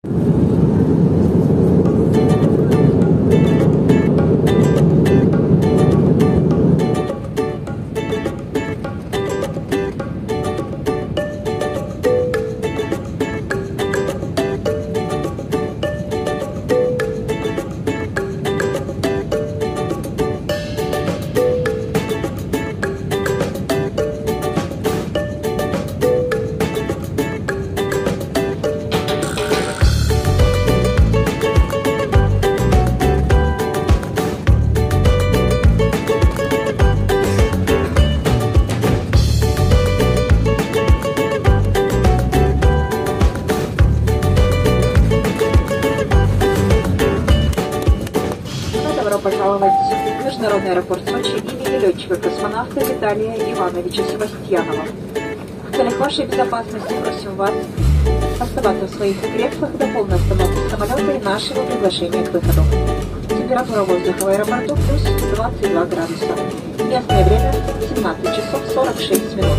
Пожаловать в Международный аэропорт Сочи имени летчика-космонавта Виталия Ивановича Севастьянова. В целях вашей безопасности просим вас оставаться в своих креслах до полной остановки самолета и нашего приглашения к выходу. Температура воздуха в аэропорту плюс 22 градуса. Местное время 17 часов 46 минут.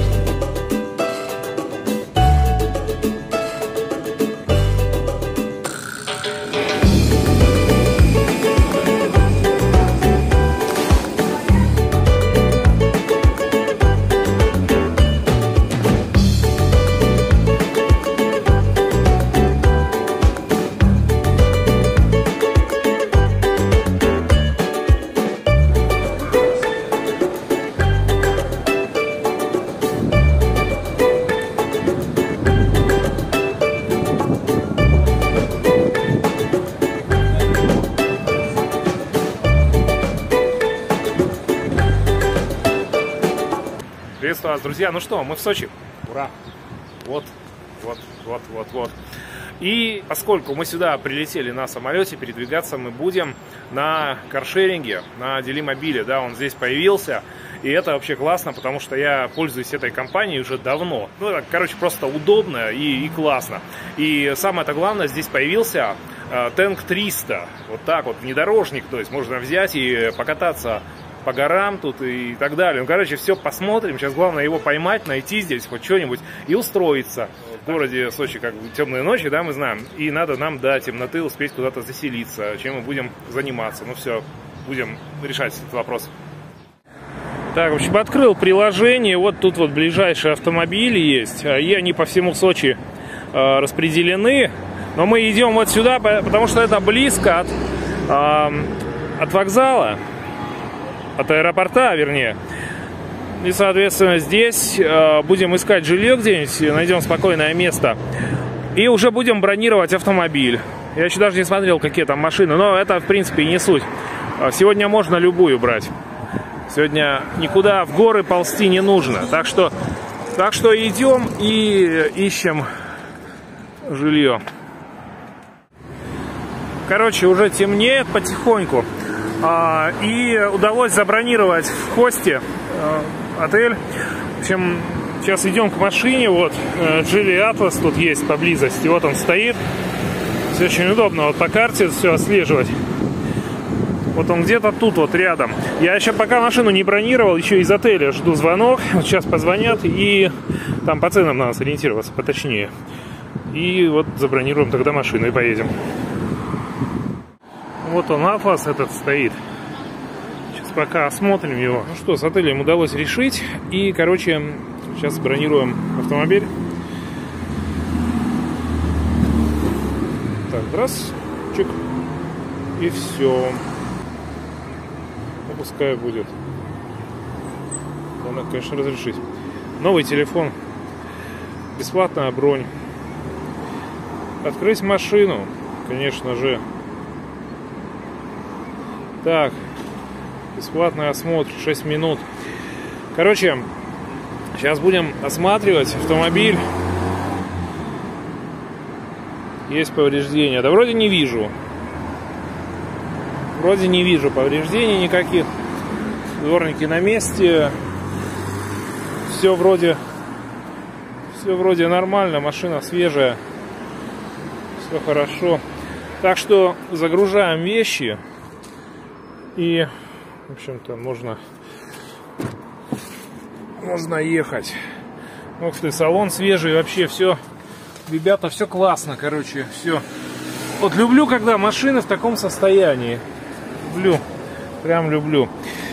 Приветствую вас, друзья. Ну что, мы в Сочи. Ура! Вот. И поскольку мы сюда прилетели на самолете, передвигаться мы будем на каршеринге, на Делимобиле. Да, он здесь появился. И это вообще классно, потому что я пользуюсь этой компанией уже давно. Ну, это, короче, просто удобно и классно. И самое-то главное, здесь появился Tank 300. Вот так вот, внедорожник. То есть можно взять и покататься по горам тут и так далее. Ну, короче, все посмотрим. Сейчас главное его поймать, найти здесь хоть что-нибудь и устроиться. В городе Сочи как бы темные ночи, да, мы знаем. И надо нам до темноты успеть куда-то заселиться, чем мы будем заниматься. Ну все, будем решать этот вопрос. Так, в общем, открыл приложение. Вот тут вот ближайшие автомобили есть. И они по всему Сочи распределены. Но мы идем вот сюда, потому что это близко от вокзала. От аэропорта, вернее. И, соответственно, здесь будем искать жилье где-нибудь, найдем спокойное место. И уже будем бронировать автомобиль. Я еще даже не смотрел, какие там машины, но это, в принципе, и не суть. Сегодня можно любую брать. Сегодня никуда в горы ползти не нужно. Так что идем и ищем жилье. Короче, уже темнеет потихоньку. И удалось забронировать в Хосте отель. В общем, сейчас идем к машине. Вот Geely Atlas тут есть поблизости. Вот он стоит. Все очень удобно вот по карте все отслеживать. Вот он где-то тут вот рядом. Я еще пока машину не бронировал, еще из отеля жду звонок. Вот сейчас позвонят, и там по ценам надо сориентироваться поточнее. И вот забронируем тогда машину и поедем. Вот он, Атлас этот стоит. Сейчас пока осмотрим его. Ну что, с отелем удалось решить. И, короче, сейчас бронируем автомобиль. Так, раз, чик. И все. Ну, пускай будет. Надо, конечно, разрешить. Новый телефон. Бесплатная бронь. Открыть машину. Конечно же. Так, бесплатный осмотр, 6 минут. Короче, сейчас будем осматривать автомобиль. Есть повреждения. Да вроде не вижу. Вроде не вижу повреждений никаких. Дворники на месте. Все вроде нормально. Машина свежая. Все хорошо. Так что загружаем вещи. И, в общем-то, можно ехать. Ух ты, салон свежий, вообще все. Ребята, все классно, короче, все Вот люблю, когда машины в таком состоянии. Люблю. Прям люблю.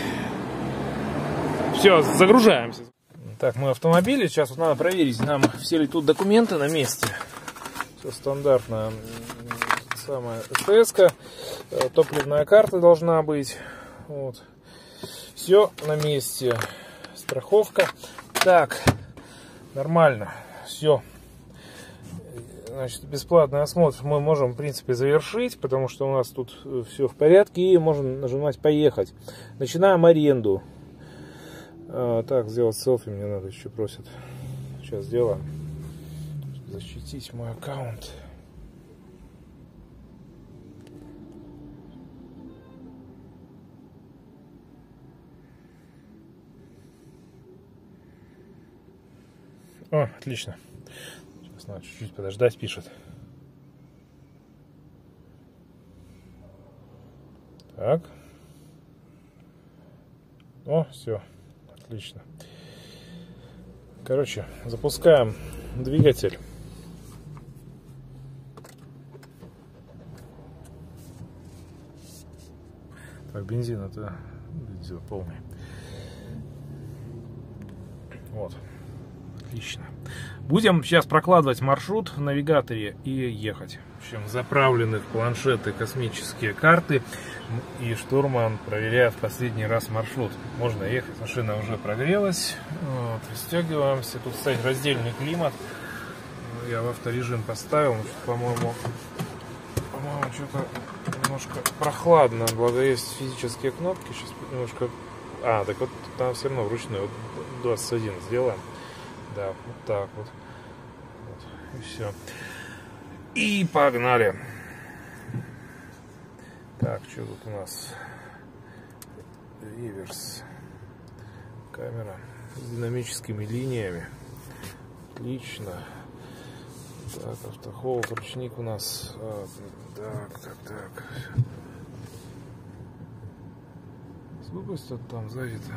Все, загружаемся. Так, мы в автомобиле. Сейчас вот надо проверить, нам все ли тут документы на месте. Все стандартно. Самая СТС-ка. Топливная карта должна быть. Вот. Все на месте. Страховка. Так, нормально. Все. Значит, бесплатный осмотр мы можем, в принципе, завершить, потому что у нас тут все в порядке, и можем нажимать «Поехать». Начинаем аренду. Так, сделать селфи мне надо, еще просят. Сейчас сделаем. Защитить мой аккаунт. О, отлично. Сейчас надо чуть-чуть подождать, пишет. Так. О, все. Отлично. Короче, запускаем двигатель. Так, бензин это бензин полный. Вот. Отлично. Будем сейчас прокладывать маршрут в навигаторе и ехать. В общем, заправлены в планшеты космические карты. И штурман проверяет в последний раз маршрут. Можно ехать. Машина уже прогрелась. Вот, пристегиваемся. Тут, кстати, раздельный климат. Я в авторежим поставил. По-моему, что-то немножко прохладно. Благо есть физические кнопки. Сейчас немножко... А, так вот там все равно вручную. Вот 21 сделаем. Да, вот так вот. Вот. И все. И погнали. Так, что тут у нас? Реверс. Камера с динамическими линиями. Отлично. Так, автохолд, ручник у нас. Так. Сколько там сзади-то?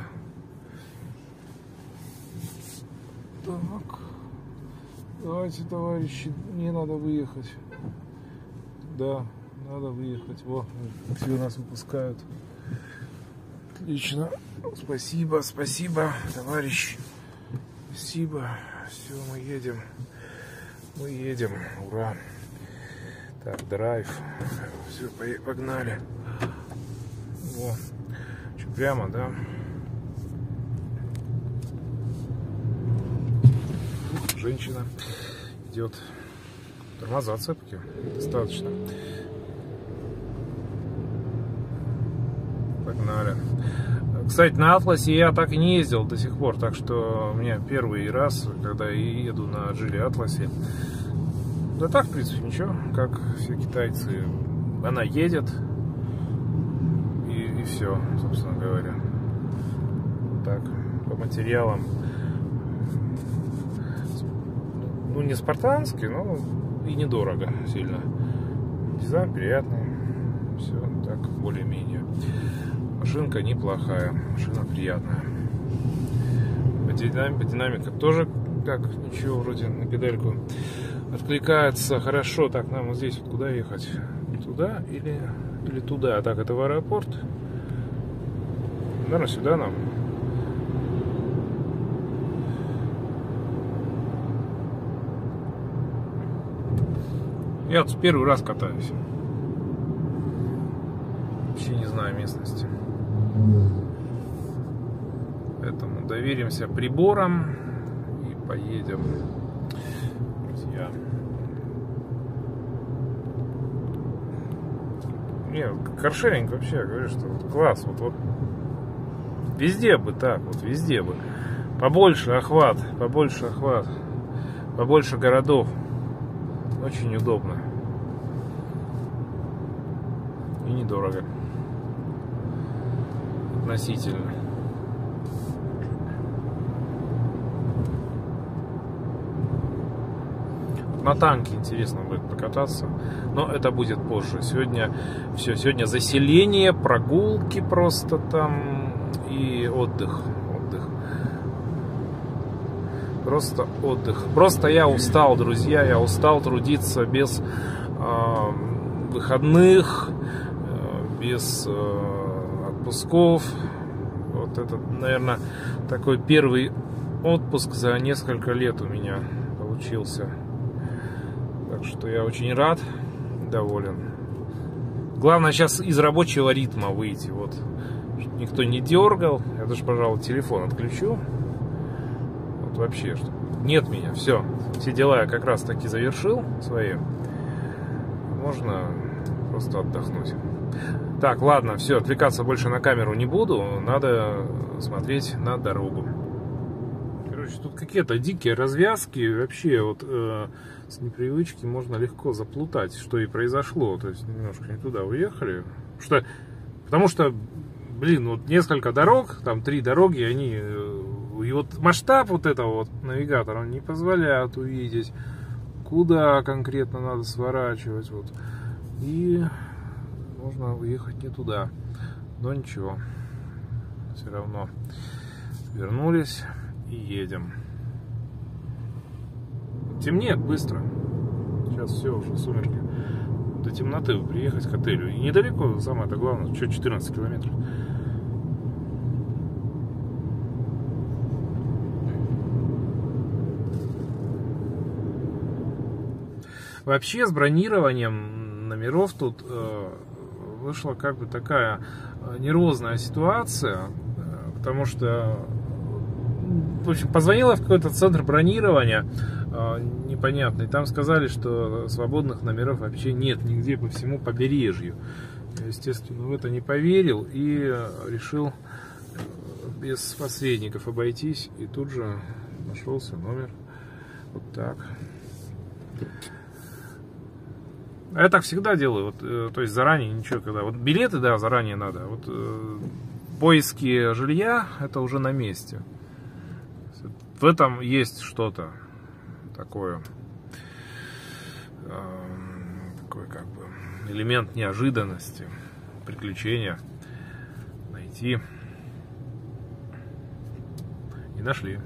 Так. Давайте, товарищи, не надо выехать. Да, надо выехать. Во, все нас выпускают. Отлично. Спасибо, товарищ. Спасибо. Все, мы едем. Мы едем. Ура. Так, драйв. Все, погнали. Во. Что, прямо, да? Женщина идет. Тормоза цепки. Достаточно. Погнали. Кстати, на Атласе я так и не ездил до сих пор. Так что у меня первый раз, когда я еду на Geely Атласе. Да так, в принципе, ничего. Как все китайцы. Она едет. И все, собственно говоря. Так, по материалам. Ну, не спартанский, но и недорого сильно. Дизайн приятный. Все так, более-менее. Машинка неплохая. Машина приятная. Динамика тоже как ничего, вроде на педальку откликается хорошо. Так, нам вот здесь вот куда ехать? Туда или туда? Так, это в аэропорт. Наверное, сюда нам. Я тут первый раз катаюсь. Вообще не знаю местности. Поэтому доверимся приборам и поедем. Друзья. Нет, каршеринг вообще, я говорю, что вот класс. Вот везде бы так, вот везде бы. Побольше охват, побольше городов. Очень удобно. И недорого. Относительно. На танке интересно будет покататься. Но это будет позже. Сегодня все. Сегодня заселение, прогулки просто там. И отдых. Просто отдых. Просто я устал, друзья. Я устал трудиться без выходных, без отпусков. Вот это, наверное, такой первый отпуск за несколько лет у меня получился. Так что я очень рад, доволен. Главное сейчас из рабочего ритма выйти. Вот. Никто не дергал. Я даже, пожалуй, телефон отключу. Вот вообще, что нет меня. Все дела я как раз таки завершил свои. Можно просто отдохнуть. Так, ладно, все, отвлекаться больше на камеру не буду. Надо смотреть на дорогу. Короче, тут какие-то дикие развязки. Вообще, вот с непривычки можно легко заплутать, что и произошло. То есть немножко не туда уехали. Потому что, блин, вот несколько дорог, там 3 дороги, они... И вот масштаб вот этого вот навигатора он не позволяет увидеть, куда конкретно надо сворачивать. Вот. И можно уехать не туда. Но ничего. Все равно вернулись и едем. Темнеет быстро. Сейчас все, уже сумерки. До темноты приехать к отелю. И недалеко, самое-то главное, что 14 километров. Вообще с бронированием номеров тут вышла как бы такая нервозная ситуация, потому что, в общем, позвонила в какой-то центр бронирования непонятный, там сказали, что свободных номеров вообще нет нигде по всему побережью. Я, естественно, в это не поверил и решил без посредников обойтись, и тут же нашелся номер. Вот так. Я так всегда делаю, вот, то есть заранее ничего, когда вот билеты, да, заранее надо, вот поиски жилья, это уже на месте. В этом есть что-то такое, такой как бы элемент неожиданности, приключения, найти. И нашли.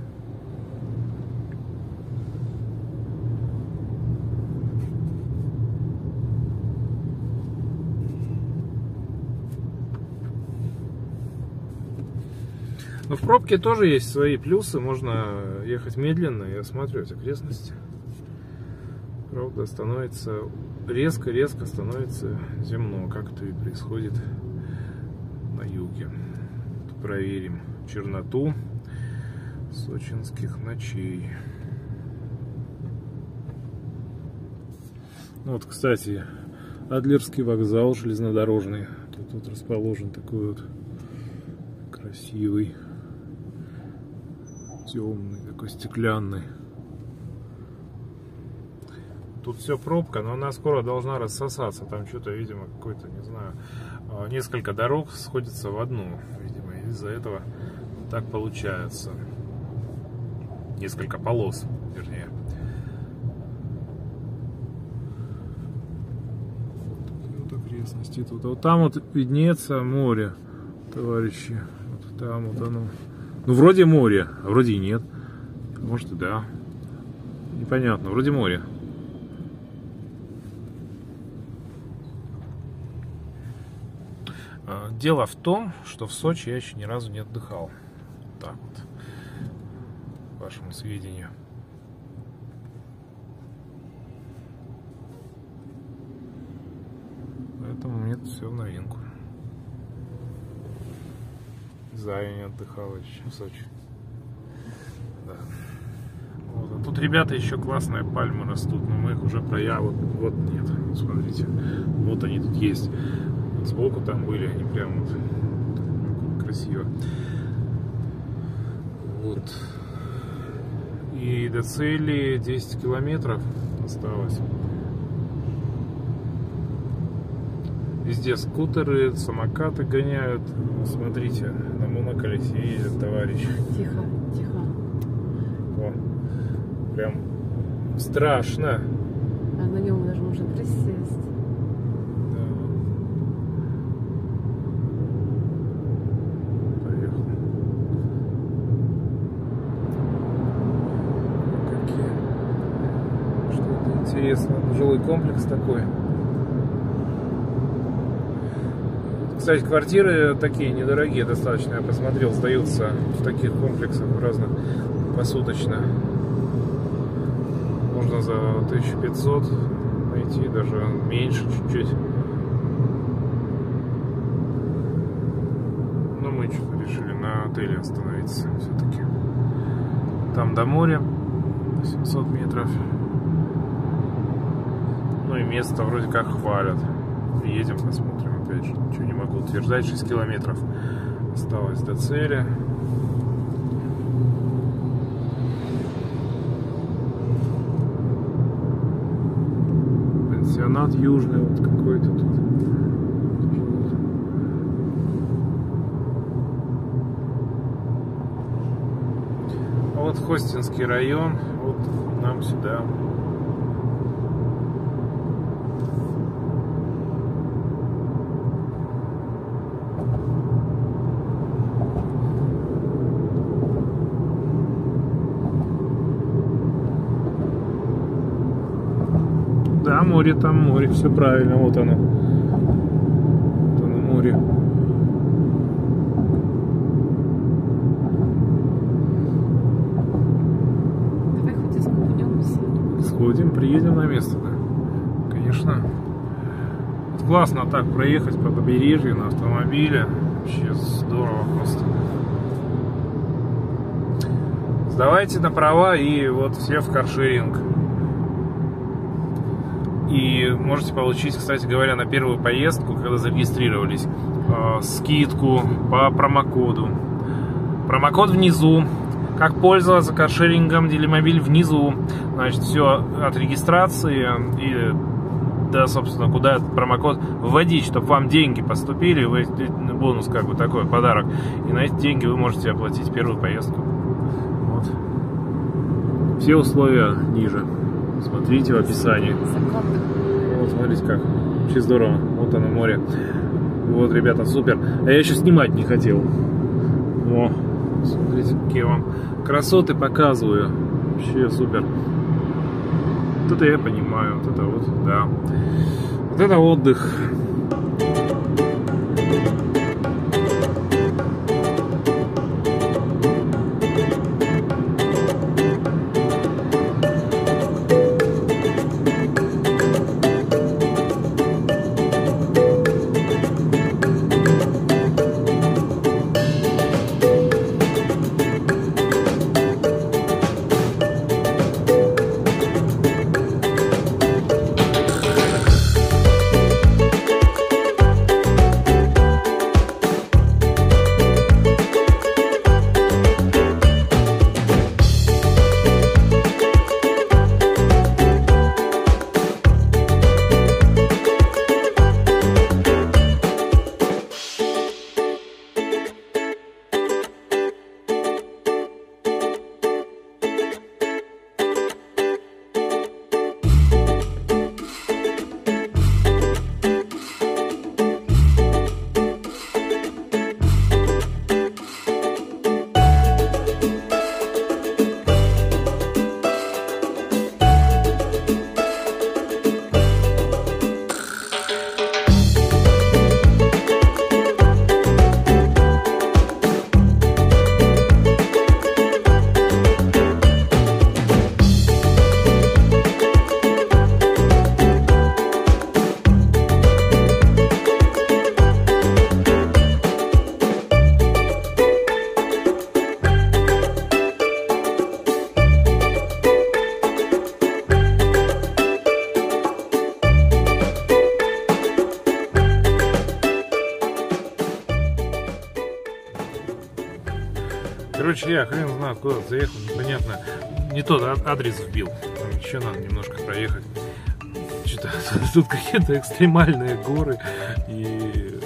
Но в пробке тоже есть свои плюсы. Можно ехать медленно и осматривать окрестности. Правда, становится резко становится земно, как это и происходит на юге. Проверим черноту сочинских ночей. Вот, кстати, Адлерский вокзал железнодорожный. Тут расположен такой вот красивый, темный, такой стеклянный. Тут все пробка, но она скоро должна рассосаться. Там что-то, видимо, какой-то, не знаю, несколько дорог сходятся в одну. Видимо, из-за этого так получается. Несколько полос, вернее. Вот окрестности тут. Вот там вот виднеется море, товарищи. Вот там вот оно. Ну, вроде море, а вроде и нет. Может и да. Непонятно, вроде море. Дело в том, что в Сочи я еще ни разу не отдыхал. Так вот, к вашему сведению. Поэтому мне тут все в новинку. Я не отдыхал еще в Сочи. Да. Вот. А тут, ребята, еще классные пальмы растут, но мы их уже вот нет. Смотрите, вот они тут есть. Сбоку там были, они прям вот красиво. Вот. И до цели 10 километров осталось. Везде скутеры, самокаты гоняют. Смотрите, на моноколесе ездят товарищи. Тихо, тихо. О, прям страшно. А на нем даже можно присесть. Интересно, жилой комплекс такой. Кстати, квартиры такие недорогие достаточно, я посмотрел, сдаются в таких комплексах разных посуточно. Можно за 1500 найти, даже меньше чуть-чуть. Но мы что-то решили на отеле остановиться все-таки. Там до моря 700 метров. Ну и место вроде как хвалят. Едем, посмотрим опять же. Ничего не могу утверждать. 6 километров осталось до цели. Пансионат южный вот какой-то тут. А вот Хостинский район. Вот нам сюда. Да, море, там море, все правильно, вот оно. Вот оно море. Давай хоть и скупнемся. Сходим, приедем на место, да. Конечно. Вот классно так проехать по побережью на автомобиле. Вообще здорово просто. Сдавайте на права и вот все в каршеринг. И можете получить, кстати говоря, на первую поездку, когда зарегистрировались, скидку по промокоду. Промокод внизу. Как пользоваться каршерингом Делимобиль внизу. Значит, все от регистрации и, да, собственно, куда этот промокод вводить, чтобы вам деньги поступили. Бонус, как бы, такой подарок. И на эти деньги вы можете оплатить первую поездку. Вот. Все условия ниже. Смотрите в описании. Вот, смотрите как. Вообще здорово. Вот оно море. Вот, ребята, супер. А я еще снимать не хотел. О, смотрите, какие вам красоты показываю. Вообще супер. Вот это я понимаю. Вот это вот, да. Вот это отдых. Короче, я хрен знаю, куда заехал, непонятно. Не тот адрес вбил. Там еще надо немножко проехать. Что-то тут какие-то экстремальные горы. И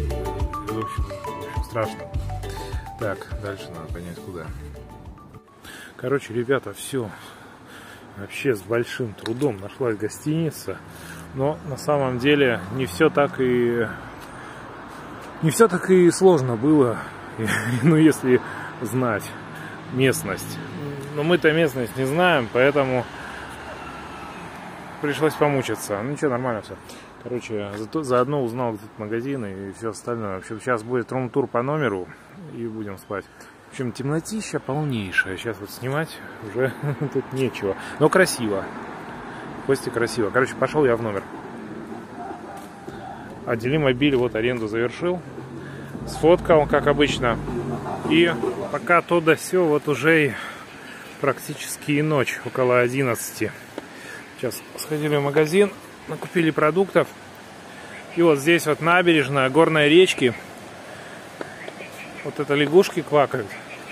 в общем, страшно. Так, дальше надо понять, куда. Короче, ребята, все. Вообще с большим трудом нашлась гостиница. Но на самом деле не все так и сложно было. Ну, если знать местность. Но мы-то местность не знаем, поэтому пришлось помучиться. Ну ничего, нормально все. Короче, заодно узнал этот магазин и все остальное. В общем, сейчас будет рум-тур по номеру и будем спать. В общем, темнотища полнейшая. Сейчас вот снимать уже тут нечего. Но красиво. Кости красиво. Короче, пошел я в номер. А Делимобиль вот аренду завершил. Сфоткал, как обычно. И пока то да сё, вот уже и практически и ночь, около 11. Сейчас сходили в магазин, накупили продуктов. И вот здесь вот набережная горной речки. Вот это лягушки квакают.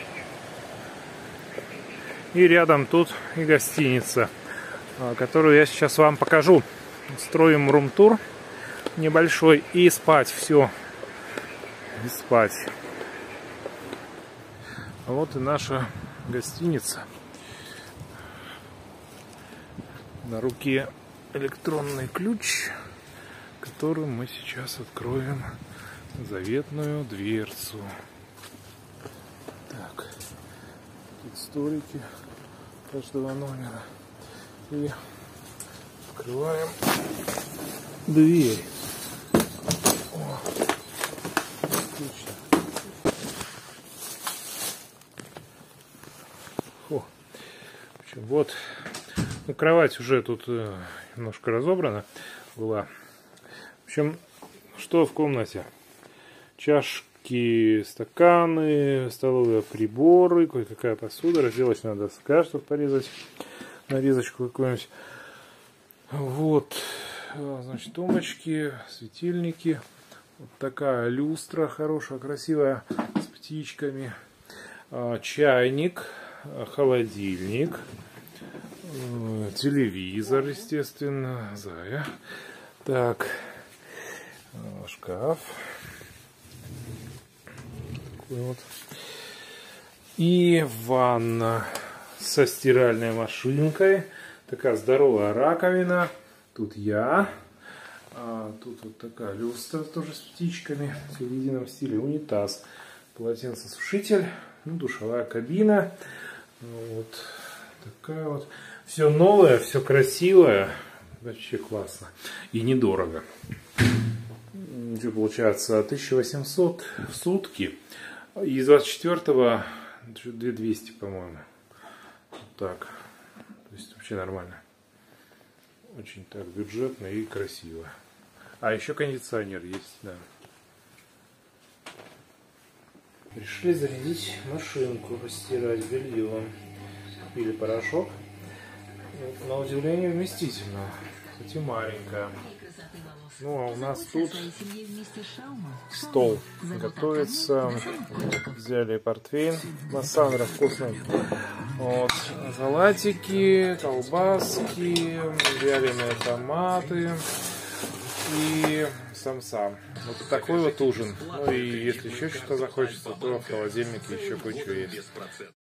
И рядом тут и гостиница, которую я сейчас вам покажу. Строим рум-тур небольшой и спать. Все. И спать. А вот и наша гостиница. На руке электронный ключ, которым мы сейчас откроем заветную дверцу. Так, тут столики каждого номера. И открываем дверь. О, отлично. О, в общем, вот. Ну, кровать уже тут немножко разобрана была. В общем, что в комнате? Чашки, стаканы, столовые приборы, кое-какая посуда, разделочная доска, чтобы порезать нарезочку какую-нибудь. Вот, значит, тумбочки, светильники. Вот такая люстра хорошая, красивая, с птичками. Чайник, холодильник. Телевизор, естественно, Зая. Так, шкаф. Такой вот. И ванна со стиральной машинкой. Такая здоровая раковина. Тут я. Тут вот такая люстра тоже с птичками. В едином стиле. Унитаз. Полотенцесушитель. Ну, душевая кабина. Вот такая вот. Все новое, все красивое. Вообще классно. И недорого. Что получается? 1800 в сутки. Из 24-го 2200, по-моему. Вот так. То есть вообще нормально. Очень так бюджетно и красиво. А еще кондиционер есть, да. Решили зарядить машинку, постирать белье. Купили порошок. На удивление вместительно, хоть и маленькая. Ну, а у нас тут стол готовится. Взяли портвейн Массандра вкусный. Вот. Салатики, колбаски, вяленые томаты и самса. Вот такой вот ужин. Ну и если еще что-то захочется, то в холодильнике еще кучу есть.